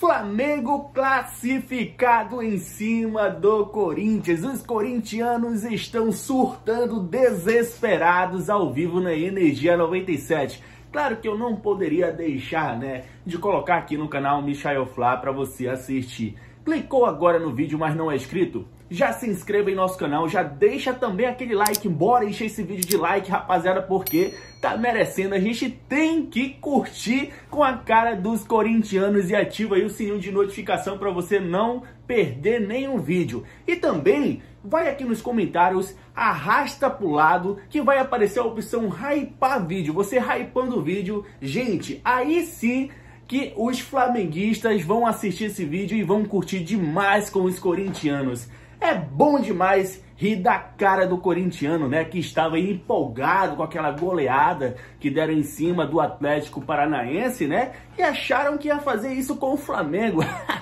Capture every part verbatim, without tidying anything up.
Flamengo classificado em cima do Corinthians. Os corintianos estão surtando desesperados ao vivo na Energia noventa e sete. Claro que eu não poderia deixar, né, de colocar aqui no canal Michael Flá para você assistir. Clicou agora no vídeo, mas não é inscrito? Já se inscreva em nosso canal, já deixa também aquele like. Bora encher esse vídeo de like, rapaziada, porque tá merecendo. A gente tem que curtir com a cara dos corintianos e ativa aí o sininho de notificação para você não perder nenhum vídeo. E também vai aqui nos comentários, arrasta pro lado que vai aparecer a opção hypar vídeo. Você hypando o vídeo, gente, aí sim que os flamenguistas vão assistir esse vídeo e vão curtir demais com os corintianos. É bom demais rir da cara do corintiano, né, que estava empolgado com aquela goleada que deram em cima do Atlético Paranaense, né, e acharam que ia fazer isso com o Flamengo.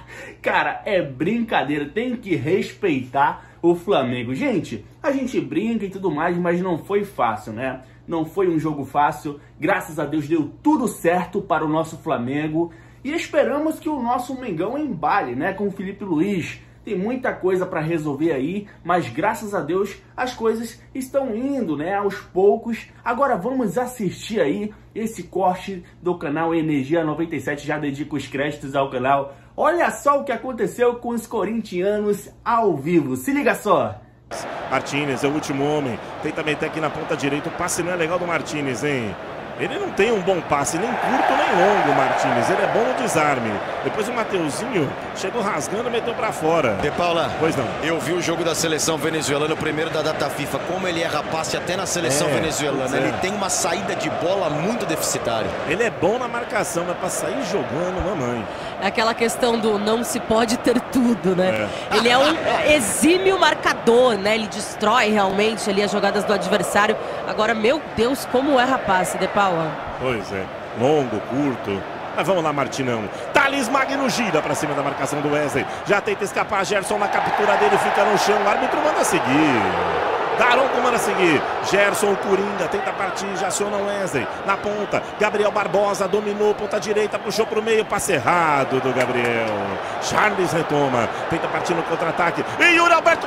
Cara, é brincadeira, tem que respeitar o Flamengo. Gente, a gente brinca e tudo mais, mas não foi fácil, né? Não foi um jogo fácil, graças a Deus deu tudo certo para o nosso Flamengo e esperamos que o nosso Mengão embale, né, com o Felipe Luiz. Tem muita coisa para resolver aí, mas graças a Deus as coisas estão indo, né, aos poucos. Agora vamos assistir aí esse corte do canal Energia noventa e sete, já dedico os créditos ao canal. Olha só o que aconteceu com os corintianos ao vivo, se liga só. Martínez é o último homem, tenta meter aqui na ponta direita, o passe não é legal do Martínez, hein? Ele não tem um bom passe, nem curto nem longo, Martínez. Ele é bom no desarme. Depois o Mateuzinho chegou rasgando e meteu pra fora. De Paula, pois não. Eu vi o jogo da seleção venezuelana, o primeiro da data FIFA. Como ele erra passe até na seleção é, venezuelana. É. Ele tem uma saída de bola muito deficitária. Ele é bom na marcação, mas pra sair jogando, mamãe. É aquela questão do não se pode ter tudo, né? É. Ele é um exímio marcador, né? Ele destrói realmente ali as jogadas do adversário. Agora, meu Deus, como erra passe, De Paula. Pois é, longo, curto. Mas vamos lá, Martinão. Thales Magno gira pra cima da marcação do Wesley. Já tenta escapar, Gerson na captura dele, fica no chão. O árbitro manda seguir. Daronco manda seguir. Gerson, o Coringa, tenta partir, já aciona o Wesley. Na ponta, Gabriel Barbosa dominou, ponta direita, puxou pro meio, passe errado do Gabriel. Charles retoma, tenta partir no contra-ataque. E Yuri Alberto...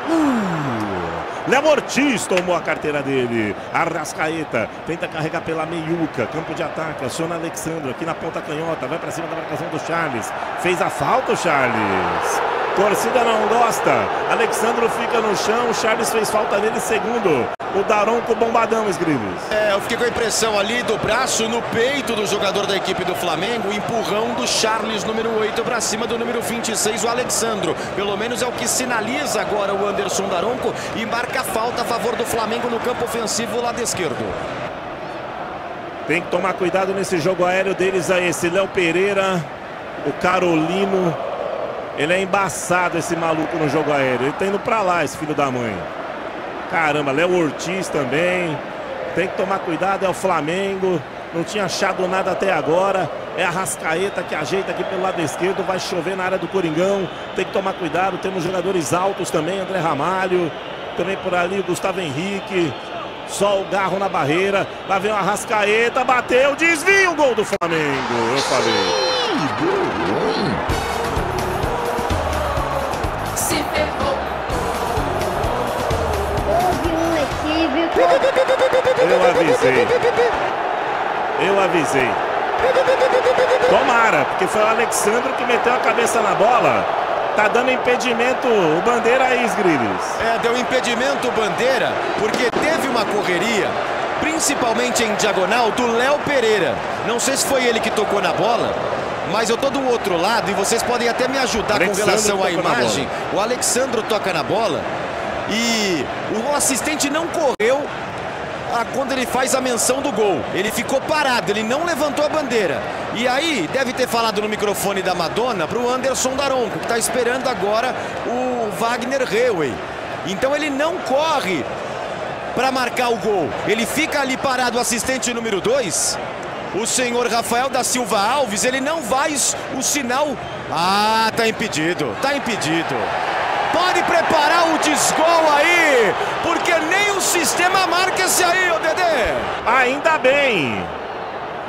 Uh! Léo Ortiz tomou a carteira dele. Arrascaeta tenta carregar pela meiuca. Campo de ataque. Aciona Alexandro aqui na ponta canhota. Vai pra cima da marcação do Charles. Fez a falta o Charles. Torcida não gosta. Alexandro fica no chão. Charles fez falta nele. Segundo o Daronco bombadão, Esgrives. É, eu fiquei com a impressão ali do braço no peito do jogador da equipe do Flamengo. Empurrão do Charles, número oito, pra cima do número vinte e seis, o Alexandro. Pelo menos é o que sinaliza agora o Anderson Daronco. E marca a falta a favor do Flamengo no campo ofensivo, lado esquerdo. Tem que tomar cuidado nesse jogo aéreo deles aí. Esse Léo Pereira, o Carolino. Ele é embaçado, esse maluco, no jogo aéreo. Ele tá indo pra lá, esse filho da mãe. Caramba, Léo Ortiz também. Tem que tomar cuidado, é o Flamengo. Não tinha achado nada até agora. É a Arrascaeta que ajeita aqui pelo lado esquerdo. Vai chover na área do Coringão. Tem que tomar cuidado. Temos jogadores altos também. André Ramalho. Também por ali o Gustavo Henrique. Só o Garro na barreira. Lá vem o Arrascaeta. Bateu. Desvia o gol do Flamengo. Eu falei. Se ferrou. Eu avisei. Eu avisei. Tomara, porque foi o Alexandro que meteu a cabeça na bola. Tá dando impedimento o Bandeira aí, Griles. É, deu impedimento o Bandeira, porque teve uma correria, principalmente em diagonal, do Léo Pereira. Não sei se foi ele que tocou na bola, mas eu tô do outro lado e vocês podem até me ajudar com relação à imagem. O Alexandro toca na bola e o assistente não correu quando ele faz a menção do gol. Ele ficou parado, ele não levantou a bandeira. E aí deve ter falado no microfone da Madonna para o Anderson Daronco, que está esperando agora o Wagner Rewey. Então ele não corre para marcar o gol. Ele fica ali parado, o assistente número dois, o senhor Rafael da Silva Alves, ele não vai o sinal. Ah, tá impedido, tá impedido. Pode preparar o desgol aí, porque nem o sistema marca esse aí, ô Dedê. Ainda bem.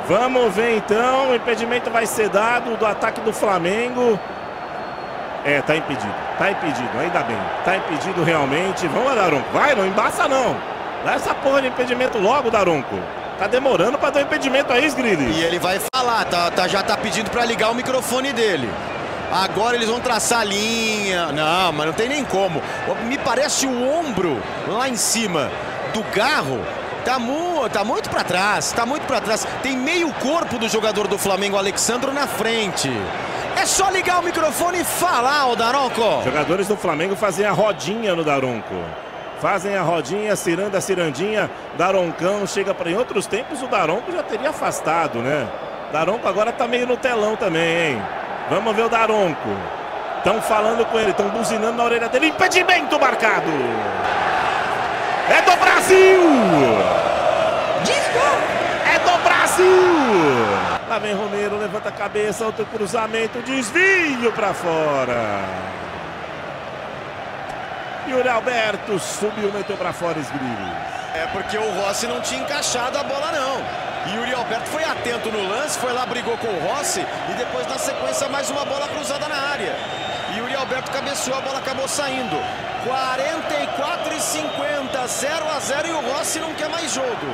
Vamos ver então, o impedimento vai ser dado do ataque do Flamengo. É, tá impedido, tá impedido, ainda bem. Tá impedido realmente. Vamos, Daronco, vai, não embaça não. Dá essa porra de impedimento logo, Daronco. Tá demorando pra dar um impedimento aí, Sgrilli. E ele vai falar, tá, tá, já tá pedindo pra ligar o microfone dele. Agora eles vão traçar a linha. Não, mas não tem nem como. Me parece o ombro lá em cima do Garro. Tá, mu tá muito pra trás, tá muito pra trás. Tem meio corpo do jogador do Flamengo, Alexandro, na frente. É só ligar o microfone e falar, o Daronco. Jogadores do Flamengo fazem a rodinha no Daronco. Fazem a rodinha, ciranda, cirandinha. Daroncão chega para. Em outros tempos o Daronco já teria afastado, né? Daronco agora tá meio no telão também, hein? Vamos ver o Daronco. Estão falando com ele, estão buzinando na orelha dele. Impedimento marcado. É do Brasil! É do Brasil! Lá vem Romero, levanta a cabeça, outro cruzamento, desvio para fora. Yuri Alberto subiu, meteu para fora, Sgrilli. É porque o Rossi não tinha encaixado a bola, não. Yuri Alberto foi atento no lance, foi lá, brigou com o Rossi e depois na sequência mais uma bola cruzada na área. Yuri Alberto cabeceou, a bola acabou saindo. quarenta e quatro e cinquenta, zero a zero e o Rossi não quer mais jogo.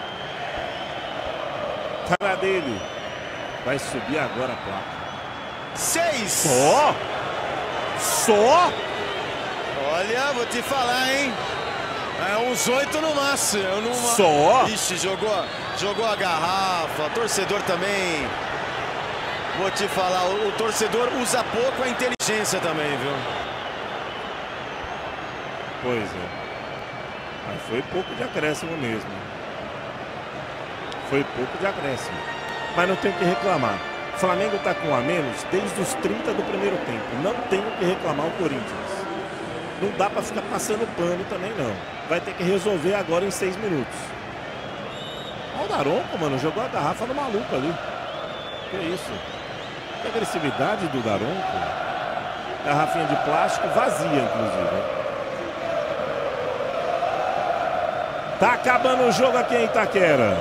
Cara dele. Vai subir agora a placa. Seis. Só? Só? Olha, vou te falar, hein? É uns oito no máximo. Numa... Só? Ixi, jogou, jogou a garrafa. Torcedor também. Vou te falar, o, o torcedor usa pouco a inteligência também, viu? Pois é. Mas foi pouco de acréscimo mesmo. Foi pouco de acréscimo. Mas não tem o que reclamar. O Flamengo está com um a menos desde os trinta do primeiro tempo. Não tem o que reclamar o Corinthians. Não dá para ficar passando pano também, não. Vai ter que resolver agora em seis minutos. Olha o Daronco, mano. Jogou a garrafa no maluco ali. Que isso? Que agressividade do Daronco. Garrafinha de plástico vazia, inclusive. Tá acabando o jogo aqui em Itaquera.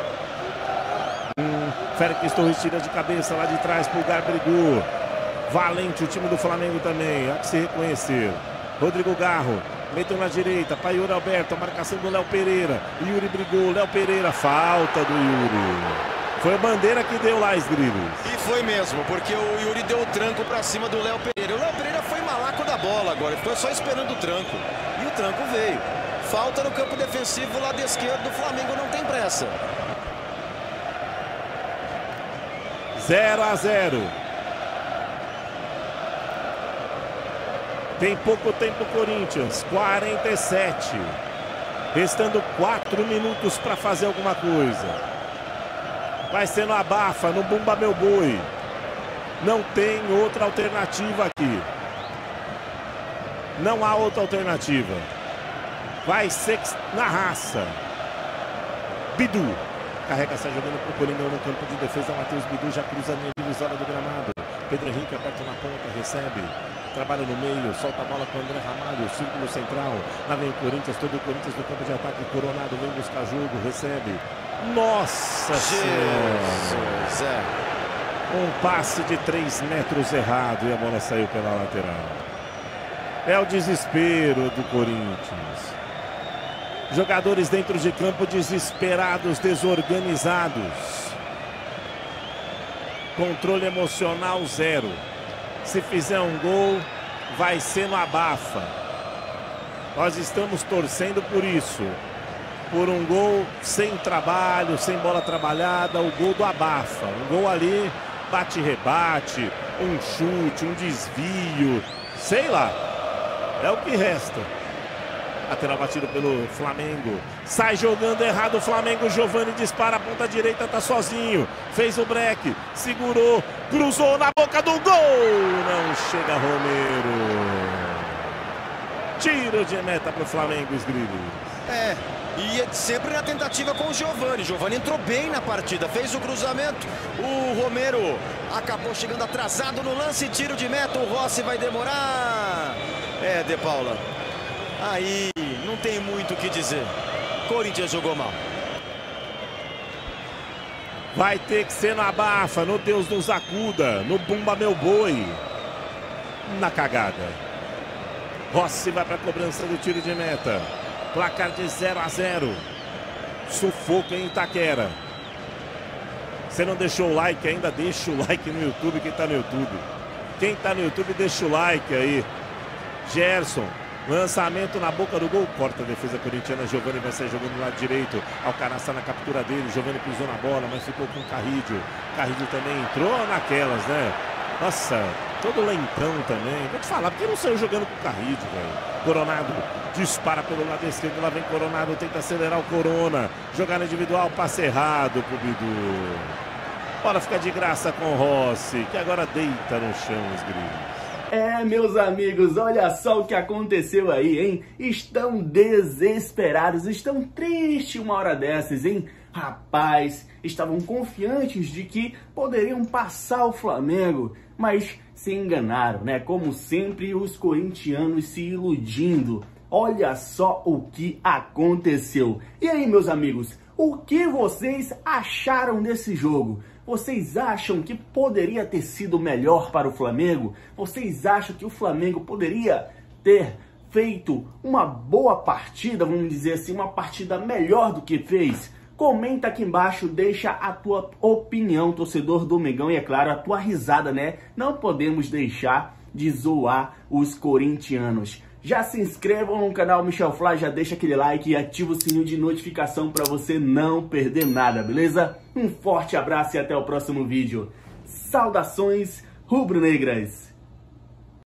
Hum, Félix Torres tira de cabeça lá de trás. Pulgar brigou. Valente o time do Flamengo também. Há que se reconhecer. Rodrigo Garro. Meteu na direita. Para Yuri Alberto. A marcação do Léo Pereira. Yuri brigou. Léo Pereira. Falta do Yuri. Foi a bandeira que deu lá, Sgrilli. E foi mesmo, porque o Yuri deu o tranco para cima do Léo Pereira. O Léo Pereira foi malaco da bola agora. Ficou só esperando o tranco. E o tranco veio. Falta no campo defensivo, lado esquerdo do Flamengo, não tem pressa. zero a zero. Tem pouco tempo Corinthians, quarenta e sete. Restando quatro minutos para fazer alguma coisa. Vai ser no abafa, no bumba meu boi. Não tem outra alternativa aqui. Não há outra alternativa. Vai ser na raça. Bidu. Carrega, sai jogando pro Coringão no campo de defesa. Matheus Bidu já cruza a linha divisória do gramado. Pedro Henrique aperta na ponta, recebe. Trabalha no meio, solta a bola com o André Ramalho. Círculo central. Lá vem o Corinthians, todo o Corinthians no campo de ataque. Coronado vem buscar jogo, recebe. Nossa Jesus, Senhora. Um passe de três metros errado e a bola saiu pela lateral. É o desespero do Corinthians. Jogadores dentro de campo desesperados, desorganizados. Controle emocional zero. Se fizer um gol, vai ser no abafa. Nós estamos torcendo por isso. Por um gol sem trabalho, sem bola trabalhada, o gol do abafa. Um gol ali, bate-rebate, um chute, um desvio, sei lá. É o que resta. Lateral batido pelo Flamengo. Sai jogando errado o Flamengo. Giovani dispara a ponta direita, tá sozinho. Fez o break, segurou, cruzou na boca do gol. Não chega Romero. Tiro de meta pro Flamengo, Sgrilli. É, e sempre na tentativa com o Giovani. Giovani entrou bem na partida, fez o cruzamento. O Romero acabou chegando atrasado no lance. Tiro de meta, o Rossi vai demorar. É, De Paula. Aí não tem muito o que dizer. Corinthians jogou mal. Vai ter que ser no abafa, no Deus nos acuda, no bumba meu boi. Na cagada. Rossi vai para a cobrança do tiro de meta. Placar de zero a zero. Sufoco em Itaquera. Você não deixou o like ainda? Deixa o like no YouTube, quem tá no YouTube. Quem tá no YouTube, deixa o like aí. Gerson. Lançamento na boca do gol, corta a defesa corintiana, Giovani vai sair jogando do lado direito, Alcaraz na captura dele, Giovani pisou na bola, mas ficou com o Carrídio, Carrídio também entrou naquelas, né? Nossa, todo lentão também, vou te falar, porque não saiu jogando com o Carrídio, velho. Coronado dispara pelo lado esquerdo, lá vem Coronado, tenta acelerar o Corona, jogada individual, passe errado pro Bidu. Bola fica de graça com o Rossi, que agora deita no chão os gringos. É, meus amigos, olha só o que aconteceu aí, hein? Estão desesperados, estão tristes uma hora dessas, hein? Rapaz, estavam confiantes de que poderiam passar o Flamengo, mas se enganaram, né? Como sempre, os corintianos se iludindo. Olha só o que aconteceu. E aí, meus amigos, o que vocês acharam desse jogo? Vocês acham que poderia ter sido melhor para o Flamengo? Vocês acham que o Flamengo poderia ter feito uma boa partida, vamos dizer assim, uma partida melhor do que fez? Comenta aqui embaixo, deixa a tua opinião, torcedor do Mengão, e é claro, a tua risada, né? Não podemos deixar de zoar os corintianos. Já se inscrevam no canal Michel Fly, já deixa aquele like e ativa o sininho de notificação para você não perder nada, beleza? Um forte abraço e até o próximo vídeo. Saudações rubro-negras!